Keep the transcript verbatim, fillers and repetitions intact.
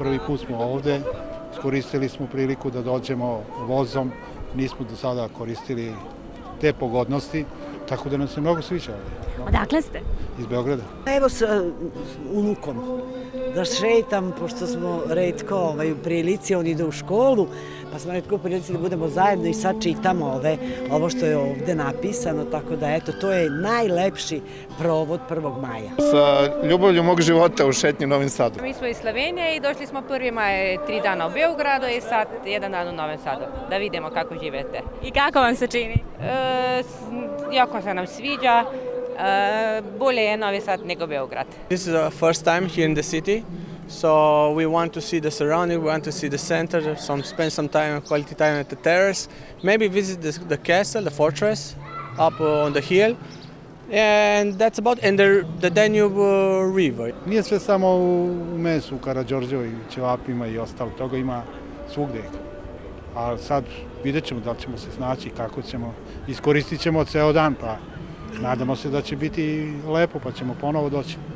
prvi put smo ovde, iskoristili smo priliku da dođemo vozom, nismo do sada koristili te pogodnosti, tako da nam se mnogo sviđa ovde. Odakle ste? Iz Beograda. Evo sa unukom da šetam, pošto smo retko ovaj, u prilici, on ide u školu, pa smo retko u prilici da budemo zajedno i sad čitamo ove, ovo što je ovde napisano, tako da eto, to je najlepši provod prvog maja. Sa ljubavlju mog života u šetnji Novim Sadom. Mi smo iz Slovenije i došli smo prvi maj tri dana u Beogradu i sad jedan dan u Novom Sadu, da vidimo kako živete. I kako vam se čini? E, jako se nam sviđa. Uh, bolje je Novi Sad nego Beograd. This is our first time here in the city, so we want to see the surrounding, we want to see the center, some spend some time, quality time at the terrace, maybe visit the, the castle, the fortress, up on the hill, and that's about, and the, the Danube uh, River. Nije sve samo u mesu, u Karađorđevoj, ćevapima i ostalo, toga ima svugde. A sad vidjet ćemo da li ćemo se snaći, kako ćemo, iskoristit ćemo ceo dan, pa nadamo se da će biti lepo, pa ćemo ponovo doći.